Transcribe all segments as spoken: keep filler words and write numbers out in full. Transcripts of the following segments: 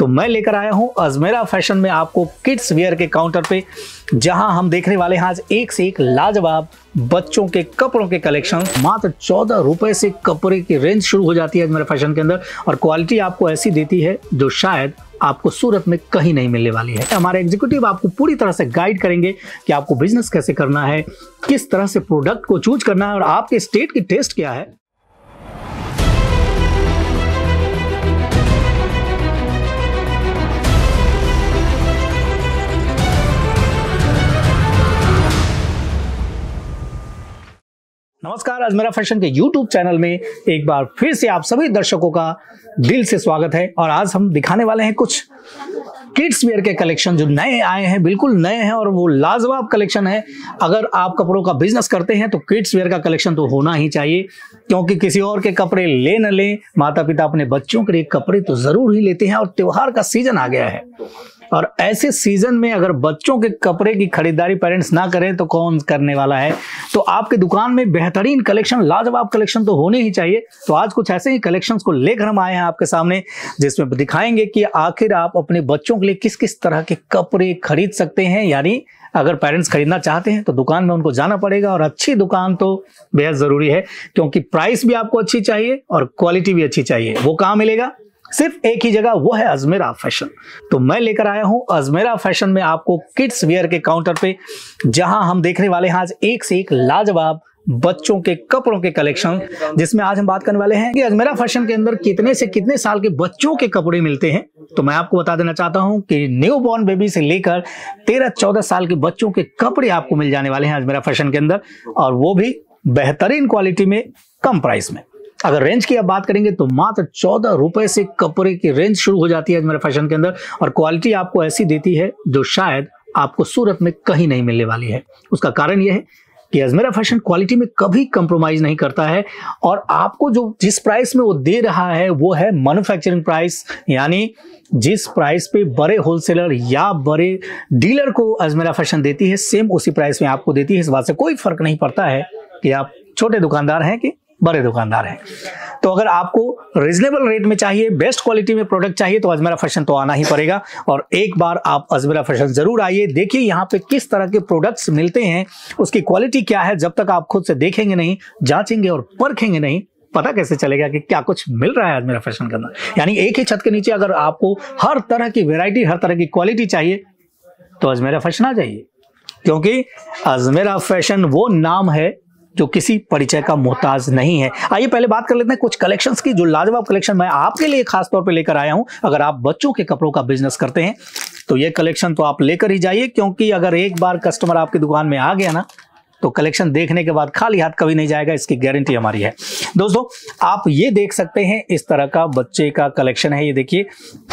तो मैं लेकर आया हूं अजमेरा फैशन में आपको किड्स वियर के काउंटर पे, जहां हम देखने वाले हैं आज एक से एक लाजवाब बच्चों के कपड़ों के कलेक्शन। मात्र चौदह रुपए से कपड़े की रेंज शुरू हो जाती है अजमेरा फैशन के अंदर, और क्वालिटी आपको ऐसी देती है जो शायद आपको सूरत में कहीं नहीं मिलने वाली है। हमारे एग्जीक्यूटिव आपको पूरी तरह से गाइड करेंगे कि आपको बिजनेस कैसे करना है, किस तरह से प्रोडक्ट को चूज करना है और आपके स्टेट की टेस्ट क्या है। नमस्कार, अजमेरा फैशन के यूट्यूब चैनल में एक बार फिर से आप सभी दर्शकों का दिल से स्वागत है। और आज हम दिखाने वाले हैं कुछ किड्स वेयर के कलेक्शन जो नए आए हैं, बिल्कुल नए हैं और वो लाजवाब कलेक्शन है। अगर आप कपड़ों का बिजनेस करते हैं तो किड्स वेयर का कलेक्शन तो होना ही चाहिए, क्योंकि किसी और के कपड़े ले न लें, माता पिता अपने बच्चों के लिए कपड़े तो जरूर ही लेते हैं। और त्योहार का सीजन आ गया है, और ऐसे सीजन में अगर बच्चों के कपड़े की खरीदारी पेरेंट्स ना करें तो कौन करने वाला है। तो आपके दुकान में बेहतरीन कलेक्शन, लाजवाब कलेक्शन तो होने ही चाहिए। तो आज कुछ ऐसे ही कलेक्शंस को लेकर हम आए हैं आपके सामने, जिसमें दिखाएंगे कि आखिर आप अपने बच्चों के लिए किस किस तरह के कपड़े खरीद सकते हैं। यानी अगर पेरेंट्स खरीदना चाहते हैं तो दुकान में उनको जाना पड़ेगा, और अच्छी दुकान तो बेहद जरूरी है, क्योंकि प्राइस भी आपको अच्छी चाहिए और क्वालिटी भी अच्छी चाहिए। वो कहाँ मिलेगा? सिर्फ एक ही जगह, वो है अजमेरा फैशन। तो मैं लेकर आया हूं अजमेरा फैशन में आपको किड्स वियर के काउंटर पे, जहां हम देखने वाले हैं आज एक से एक लाजवाब बच्चों के कपड़ों के कलेक्शन, जिसमें आज हम बात करने वाले हैं कि अजमेरा फैशन के अंदर कितने से कितने साल के बच्चों के कपड़े मिलते हैं। तो मैं आपको बता देना चाहता हूं कि न्यू बॉर्न बेबी से लेकर तेरह चौदह साल के बच्चों के कपड़े आपको मिल जाने वाले हैं अजमेरा फैशन के अंदर, और वो भी बेहतरीन क्वालिटी में, कम प्राइस में। अगर रेंज की आप बात करेंगे तो मात्र चौदह रुपए से कपड़े की रेंज शुरू हो जाती है अजमेरा फैशन के अंदर, और क्वालिटी आपको ऐसी देती है जो शायद आपको सूरत में कहीं नहीं मिलने वाली है। उसका कारण यह है कि अजमेरा फैशन क्वालिटी में कभी कंप्रोमाइज नहीं करता है, और आपको जो जिस प्राइस में वो दे रहा है वो है मैन्युफैक्चरिंग प्राइस। यानी जिस प्राइस पे बड़े होलसेलर या बड़े डीलर को अजमेरा फैशन देती है, सेम उसी प्राइस में आपको देती है। इस बात से कोई फर्क नहीं पड़ता है कि आप छोटे दुकानदार हैं कि बड़े दुकानदार हैं। तो अगर आपको रीजनेबल रेट में चाहिए, बेस्ट क्वालिटी में प्रोडक्ट चाहिए, तो अजमेरा फैशन तो आना ही पड़ेगा। और एक बार आप अजमेरा फैशन जरूर आइए, देखिए यहाँ पे किस तरह के प्रोडक्ट्स मिलते हैं, उसकी क्वालिटी क्या है। जब तक आप खुद से देखेंगे नहीं, जांचेंगे और परखेंगे नहीं, पता कैसे चलेगा कि क्या कुछ मिल रहा है अजमेरा फैशन के अंदर। यानी एक ही छत के नीचे अगर आपको हर तरह की वेराइटी, हर तरह की क्वालिटी चाहिए तो अजमेरा फैशन आ जाइए, क्योंकि अजमेरा फैशन वो नाम है जो किसी परिचय का मोहताज नहीं है। आइए पहले बात कर लेते हैं कुछ कलेक्शंस की, जो लाजवाब कलेक्शन मैं आपके लिए खास तौर पे लेकर आया हूं। अगर आप बच्चों के कपड़ों का बिजनेस करते हैं तो ये कलेक्शन तो आप लेकर ही जाइए, क्योंकि अगर एक बार कस्टमर आपकी दुकान में आ गया ना, तो कलेक्शन देखने के बाद खाली हाथ कभी नहीं जाएगा, इसकी गारंटी हमारी है। दोस्तों आप ये देख सकते हैं, इस तरह का बच्चे का कलेक्शन है। ये देखिए,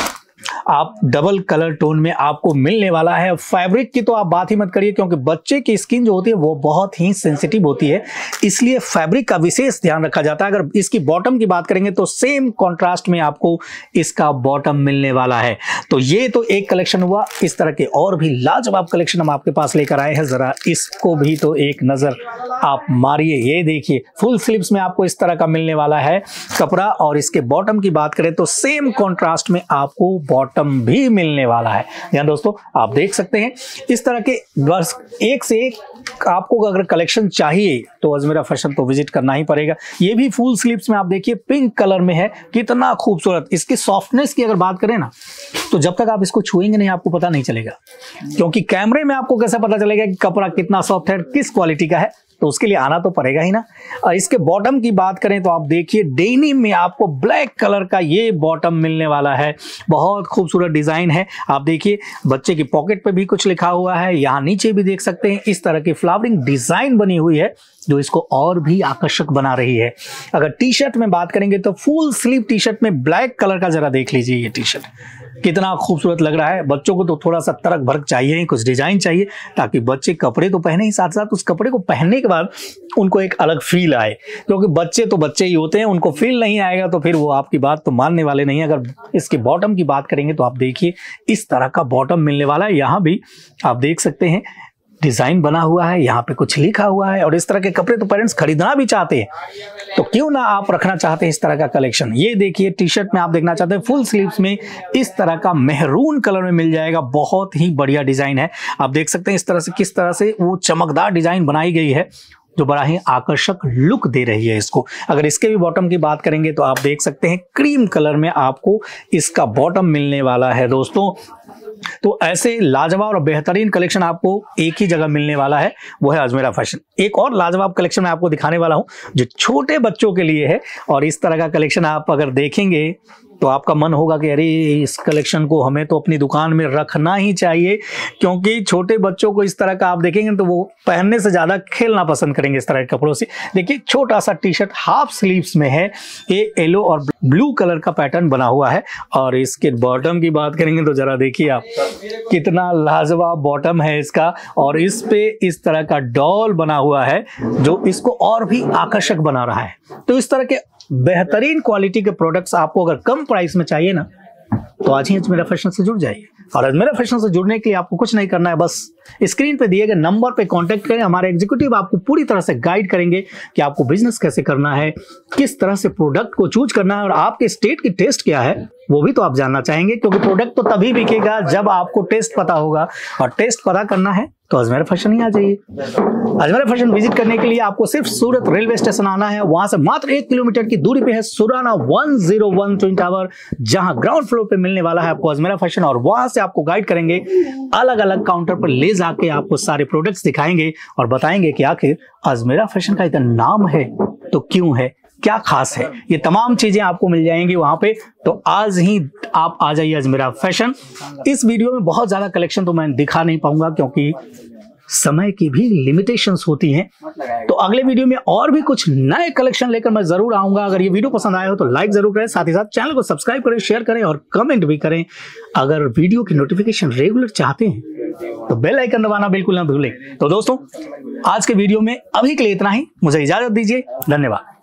आप डबल कलर टोन में आपको मिलने वाला है। फैब्रिक की तो आप बात ही मत करिए, क्योंकि बच्चे की स्किन जो होती है वो बहुत ही सेंसिटिव होती है, इसलिए फैब्रिक का विशेष ध्यान रखा जाता है। अगर इसकी बॉटम की बात करेंगे तो सेम कॉन्ट्रास्ट में आपको इसका बॉटम मिलने वाला है। तो ये तो एक कलेक्शन हुआ। इस तरह के और भी लाजवाब कलेक्शन हम आपके पास लेकर आए हैं, जरा इसको भी तो एक नजर आप मारिए। ये देखिए, फुल स्लीव्स में आपको इस तरह का मिलने वाला है कपड़ा, और इसके बॉटम की बात करें तो सेम कॉन्ट्रास्ट में आपको बॉटम भी मिलने वाला है। यहाँ दोस्तों आप देख सकते हैं इस तरह के बस एक से एक आपको अगर कलेक्शन चाहिए तो अजमेरा फैशन तो विजिट करना ही पड़ेगा। ये भी फुल स्लीव्स में आप देखिए, पिंक कलर में है, कितना खूबसूरत। इसकी सॉफ्टनेस की अगर बात करें ना, तो जब तक आप इसको छुएंगे नहीं आपको पता नहीं चलेगा, क्योंकि कैमरे में आपको कैसे पता चलेगा कि कपड़ा कितना सॉफ्ट है, किस क्वालिटी का है, तो उसके लिए आना तो पड़ेगा ही ना। और इसके बॉटम की बात करें तो आप देखिए, डेनिम में आपको ब्लैक कलर का ये बॉटम मिलने वाला है। बहुत खूबसूरत डिजाइन है। आप देखिए, बच्चे की पॉकेट पे भी कुछ लिखा हुआ है, यहाँ नीचे भी देख सकते हैं इस तरह की फ्लावरिंग डिजाइन बनी हुई है, जो इसको और भी आकर्षक बना रही है। अगर टी शर्ट में बात करेंगे तो फुल स्लीव टी शर्ट में ब्लैक कलर का जरा देख लीजिए, ये टी शर्ट कितना खूबसूरत लग रहा है। बच्चों को तो थोड़ा सा तरक भरक चाहिए, कुछ डिजाइन चाहिए, ताकि बच्चे कपड़े तो पहने ही, साथ साथ उस कपड़े को पहनने के बाद उनको एक अलग फील आए, क्योंकि बच्चे तो बच्चे ही होते हैं, उनको फील नहीं आएगा तो फिर वो आपकी बात तो मानने वाले नहीं। अगर इसके बॉटम की बात करेंगे तो आप देखिए, इस तरह का बॉटम मिलने वाला है। यहाँ भी आप देख सकते हैं डिजाइन बना हुआ है, यहाँ पे कुछ लिखा हुआ है। और इस तरह के कपड़े तो पेरेंट्स खरीदना भी चाहते हैं, तो क्यों ना आप रखना चाहते हैं इस तरह का कलेक्शन। ये देखिए टी शर्ट में आप देखना चाहते हैं फुल स्लीव्स में इस तरह का मेहरून कलर में मिल जाएगा। बहुत ही बढ़िया डिजाइन है, आप देख सकते हैं इस तरह से किस तरह से वो चमकदार डिजाइन बनाई गई है जो बड़ा ही आकर्षक लुक दे रही है इसको। अगर इसके भी बॉटम की बात करेंगे तो आप देख सकते हैं क्रीम कलर में आपको इसका बॉटम मिलने वाला है दोस्तों। तो ऐसे लाजवाब और बेहतरीन कलेक्शन आपको एक ही जगह मिलने वाला है, वो है अजमेरा फैशन। एक और लाजवाब कलेक्शन मैं आपको दिखाने वाला हूं जो छोटे बच्चों के लिए है। और इस तरह का कलेक्शन आप अगर देखेंगे तो आपका मन होगा कि अरे इस कलेक्शन को हमें तो अपनी दुकान में रखना ही चाहिए, क्योंकि छोटे बच्चों को इस तरह का आप देखेंगे तो वो पहनने से ज़्यादा खेलना पसंद करेंगे इस तरह के कपड़ों से। देखिए छोटा सा टी शर्ट हाफ स्लीव्स में है, ये येलो और ब्लू कलर का पैटर्न बना हुआ है। और इसके बॉटम की बात करेंगे तो जरा देखिए आप कितना लाजवाब बॉटम है इसका। और इस पे इस तरह का डॉल बना हुआ है जो इसको और भी आकर्षक बना रहा है। तो इस तरह के बेहतरीन क्वालिटी के प्रोडक्ट्स आपको अगर कम प्राइस में चाहिए ना, तो आज ही अजमेरा फैशन से जुड़ जाइए। और अजमेरा फैशन से जुड़ने के लिए आपको कुछ नहीं करना है, बस स्क्रीन पे दिए गए नंबर पे कांटेक्ट करें। हमारे एग्जीक्यूटिव आपको पूरी तरह से गाइड करेंगे कि आपको बिजनेस कैसे करना है, किस तरह से प्रोडक्ट को चूज करना है, और आपके स्टेट की टेस्ट क्या है वो भी तो आप जानना चाहेंगे, क्योंकि प्रोडक्ट तो तभी बिकेगा जब आपको टेस्ट पता होगा। और टेस्ट पता करना है तो अजमेरा फैशन ही आ जाइए। अजमेरा फैशन विजिट करने के लिए आपको सिर्फ सूरत रेलवे स्टेशन आना है। वहां से मात्र एक किलोमीटर की दूरी पे है Surana one zero one twin tower, जहां ग्राउंड फ्लोर पे मिलने वाला है आपको अजमेरा फैशन। और वहां से आपको गाइड करेंगे, अलग अलग काउंटर पर ले जाके आपको सारे प्रोडक्ट्स दिखाएंगे और बताएंगे कि आखिर अजमेरा फैशन का इतना नाम है तो क्यों है, क्या खास है। ये तमाम चीजें आपको मिल जाएंगी वहां पे। तो आज ही आप आ जाइए अजमेरा फैशन। इस वीडियो में बहुत ज्यादा कलेक्शन तो मैं दिखा नहीं पाऊंगा क्योंकि समय की भी लिमिटेशंस होती हैं। तो अगले वीडियो में और भी कुछ नए कलेक्शन लेकर मैं जरूर आऊंगा। अगर ये वीडियो पसंद आया हो तो लाइक जरूर करें, साथ ही साथ चैनल को सब्सक्राइब करें, शेयर करें और कमेंट भी करें। अगर वीडियो की नोटिफिकेशन रेगुलर चाहते हैं तो बेल आइकन दबाना बिल्कुल ना भूलें। तो दोस्तों आज के वीडियो में अभी के लिए इतना ही, मुझे इजाजत दीजिए, धन्यवाद।